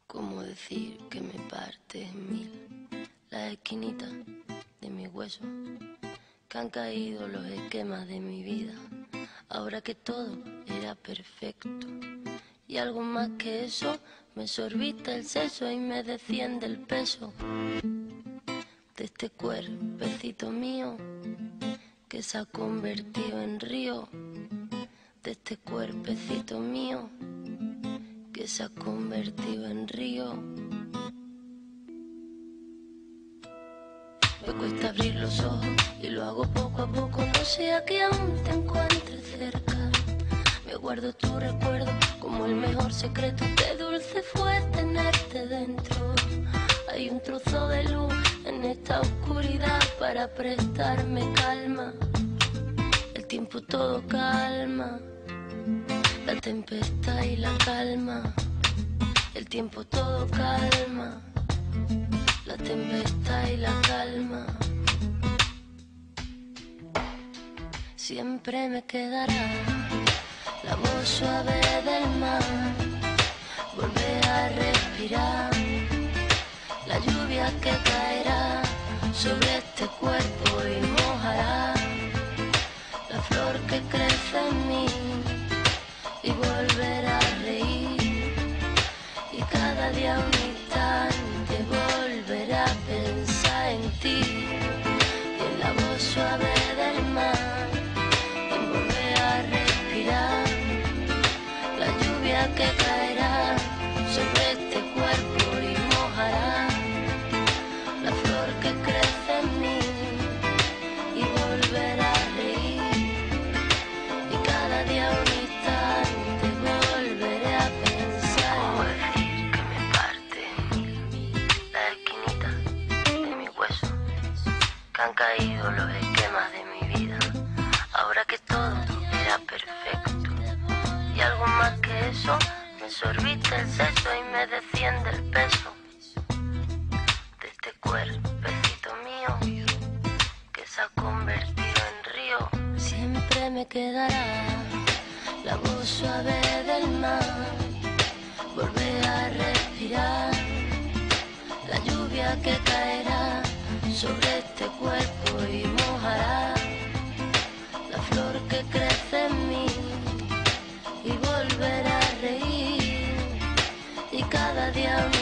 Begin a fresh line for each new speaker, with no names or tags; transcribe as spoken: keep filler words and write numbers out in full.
¿Cómo decir que me parte en mil las esquinitas de mi hueso? Que han caído los esquemas de mi vida, ahora que todo era perfecto. Y algo más que eso, me sorbita el seso y me desciende el peso de este cuerpecito mío que se ha convertido en río, de este cuerpecito mío que se ha convertido en río. Me cuesta abrir los ojos y lo hago poco a poco, no sea que aún te encuentres cerca. Me guardo tu recuerdo como el mejor secreto, qué dulce fue tenerte dentro. Hay un trozo de luz en esta oscuridad para prestarme calma. El tiempo todo calma, la tempestad y la calma. El tiempo todo calma, la tempestad y la calma. Siempre me quedará la voz suave del mar, volver a respirar la lluvia que caerá sobre este cuerpo y mojará la flor que crece en mí, y volver a reír, y cada día un instante volver a pensar en ti, y en la voz suave del mar, y volver a respirar la lluvia que caerá sobre este cuerpo y mojará la flor que crece en mí, y volver a reír, y cada día un instante volveré a pensar. ¿Cómo decir que me parte en mil la esquinita de mi hueso? Que han caído los esquemas de mi vida, ahora que todo era perfecto. Y algo más que eso, me sorbita el seso y me desciende el peso de este cuerpecito mío que se ha convertido en río. Siempre me quedará la voz suave del mar, volver a respirar la lluvia que caerá sobre este cuerpo y mojará la flor que crece en mí, y volver a reír, y cada día